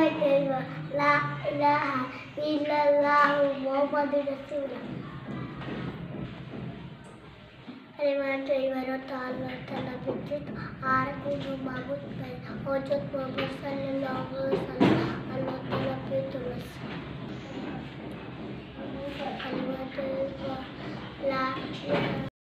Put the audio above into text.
तैयबा ला इलाहा इल्लल्लाह मुहम्मदुर रसूलुल्लाह। कलिमा तैयबा अल्लाह ताला बिजित आरती जो माबूद है हजरत मोहम्मद सल्लल्लाहु अलैहि वसल्लम अल्लाह ताला पे तुलस। कलिमा तैयबा ला